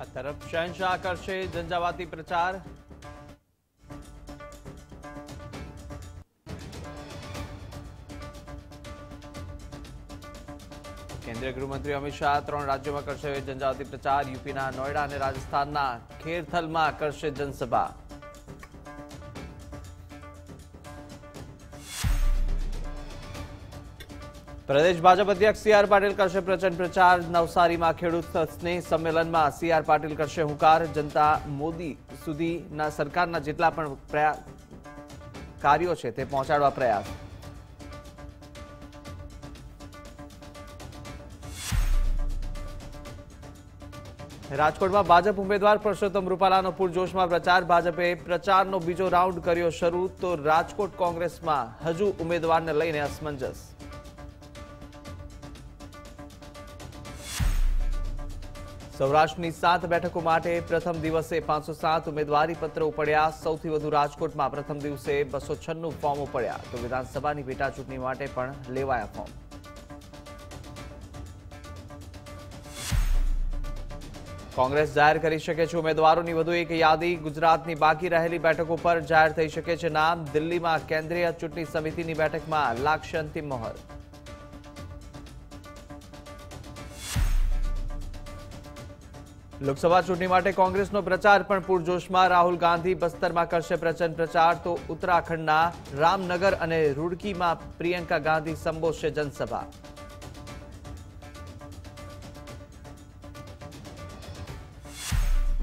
तरफ शहनशाह करशे झंझावाती प्रचार। केंद्रीय गृहमंत्री अमित शाह 3 राज्यों में करशे झंझावाती प्रचार। यूपीना नोएडा और राजस्थानना खेरथलमां करशे जनसभा। प्रदेश भाजप अध्यक्ष सीआर पाटील करशे प्रचंड प्रचार। नवसारी में खेडूत स्नेह सम्मेलन में सीआर पाटील करशे हुंकार। जनता मोदी सुधीना सरकारना जेटला पण कार्यो छे ते पहोंचाडवा प्रयास। राजकोट में भाजप उम्मीदवार परसोत्तम रूपालानो पूरजोश में प्रचार। भाजपे प्रचारनो बीजो राउंड कर्यो शरू तो राजकोट कांग्रेस में हजू उम्मीदवार ने लईने असमंजस। सौराष्ट्रनी 7 बेठकों माटे प्रथम दिवसे 507 उम्मीदवारी पत्र उपड्या। सौथी वधु राजकोट में प्रथम दिवसे 296 फॉर्म उपड्या तो विधानसभानी पेटा चूंटणी माटे पण लेवाया फॉर्म। कांग्रेस जाहिर करी शके छे उम्मीदवारोनी वधु एक यादी। गुजरातनी बाकी रहेली बेठकों पर जाहिर थई शके छे नाम। दिल्ली में केंद्रीय चूंटणी समितिनी बेठक में लागशे अंतिम मोहर। लोकसभा चूंटणी माटे कांग्रेसनो प्रचार पण पूरजोशमां। राहुल गांधी बस्तर में करशे प्रचंड प्रचार तो उत्तराखंडना रामनगर और रूड़की में प्रियंका गांधी संबोधशे जनसभा।